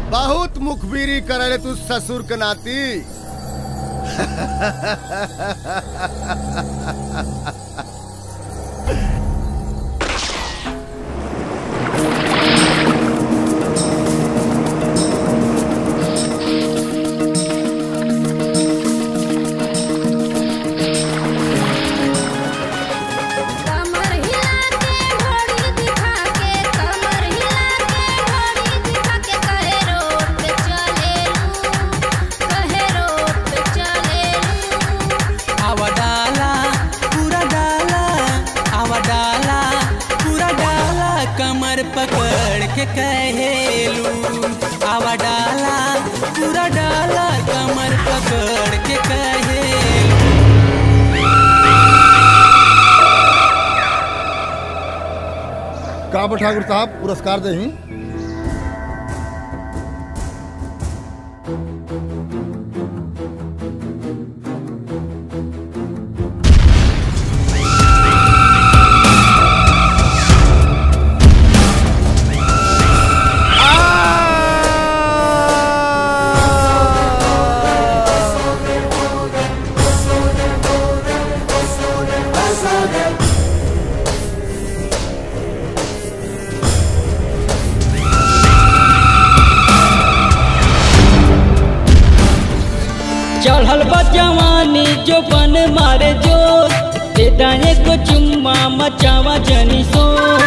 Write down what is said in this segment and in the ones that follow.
बहुत मुखबिरी करे तू ससुर के नाती। पकड़ के कहेलू आवा डाला पूरा डाला कमर पकड़ के कहेलू। काबा ठाकुर साहब पुरस्कार देही। चढ़ल बा जवानी जो बन मारे जो दाएं को चुम्मा मचावा जनी सो।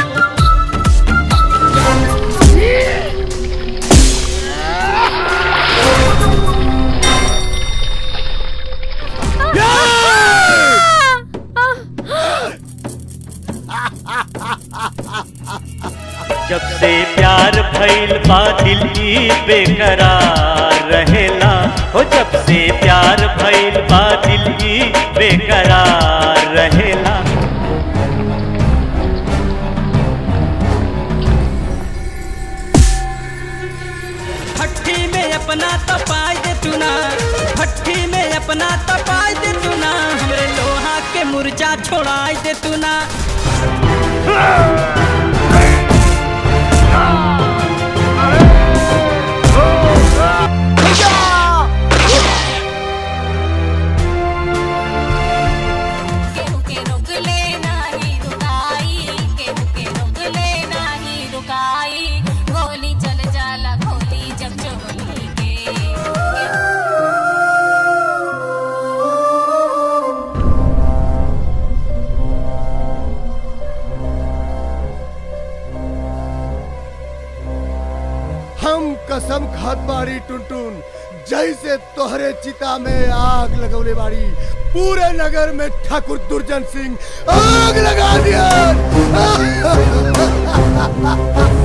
जब से प्यार भइल बा दिल ई बेकरार रहेला हो। जब से प्यार भइल बा दिल ई बेकरार रहेला। भट्टी में अपना तपाई दे तू ना, भट्टी में अपना तपाई दे तू ना, हमरे लोहा के मुर्जा छोड़ाई दे तू ना। हम कसम खात बाड़ी टुनटुन, जैसे तोहरे चिता में आग लगौले बाड़ी, पूरे नगर में ठाकुर दुर्जन सिंह आग लगा दिया।